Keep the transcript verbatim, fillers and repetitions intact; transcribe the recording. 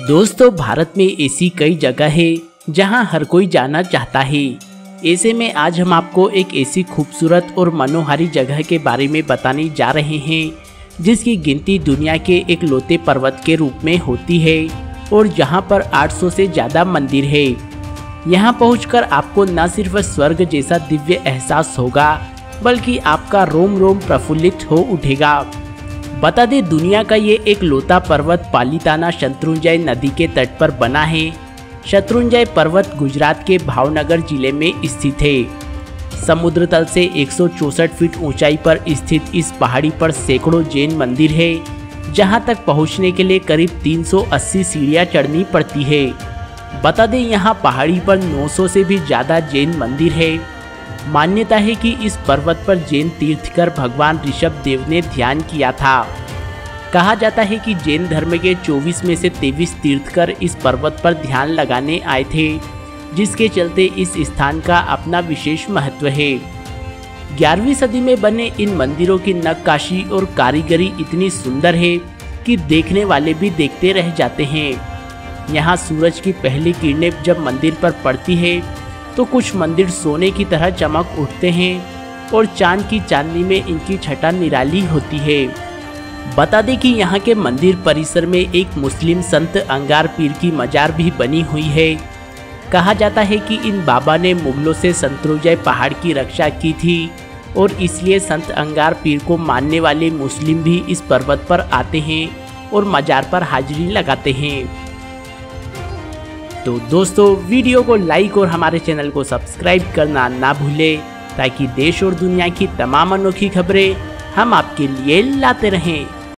दोस्तों, भारत में ऐसी कई जगह है जहां हर कोई जाना चाहता है। ऐसे में आज हम आपको एक ऐसी खूबसूरत और मनोहारी जगह के बारे में बताने जा रहे हैं जिसकी गिनती दुनिया के एक लौते पर्वत के रूप में होती है और जहां पर आठ सौ से ज़्यादा मंदिर है। यहां पहुंचकर आपको न सिर्फ स्वर्ग जैसा दिव्य एहसास होगा बल्कि आपका रोम रोम प्रफुल्लित हो उठेगा। बता दें, दुनिया का ये एक लौता पर्वत पालिताना शत्रुंजय नदी के तट पर बना है। शत्रुंजय पर्वत गुजरात के भावनगर जिले में स्थित है। समुद्र तल से एक सौ चौसठ फीट ऊंचाई पर स्थित इस पहाड़ी पर सैकड़ों जैन मंदिर है, जहां तक पहुंचने के लिए करीब तीन सौ अस्सी सीढ़ियां चढ़नी पड़ती है। बता दें, यहां पहाड़ी पर नौ सौ से भी ज़्यादा जैन मंदिर है। मान्यता है कि इस पर्वत पर जैन तीर्थकर भगवान ऋषभ देव ने ध्यान किया था। कहा जाता है कि जैन धर्म के चौबीस में से तेईस तीर्थकर इस पर्वत पर ध्यान लगाने आए थे, जिसके चलते इस स्थान का अपना विशेष महत्व है। ग्यारहवीं सदी में बने इन मंदिरों की नक्काशी और कारीगरी इतनी सुंदर है कि देखने वाले भी देखते रह जाते हैं। यहाँ सूरज की पहली किरणें जब मंदिर पर पड़ती है तो कुछ मंदिर सोने की तरह चमक उठते हैं और चांद की चांदनी में इनकी छटा निराली होती है। बता दें कि यहाँ के मंदिर परिसर में एक मुस्लिम संत अंगार पीर की मजार भी बनी हुई है। कहा जाता है कि इन बाबा ने मुगलों से शत्रुंजय पहाड़ की रक्षा की थी और इसलिए संत अंगार पीर को मानने वाले मुस्लिम भी इस पर्वत पर आते हैं और मजार पर हाजिरी लगाते हैं। तो दोस्तों, वीडियो को लाइक और हमारे चैनल को सब्सक्राइब करना ना भूलें ताकि देश और दुनिया की तमाम अनोखी खबरें हम आपके लिए लाते रहें।